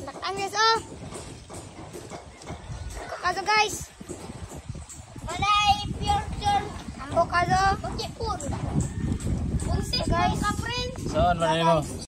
Naktaan guys, oh. Avocado guys. Walay future. Avocado. Okay, puro. Guys. Saan man mo?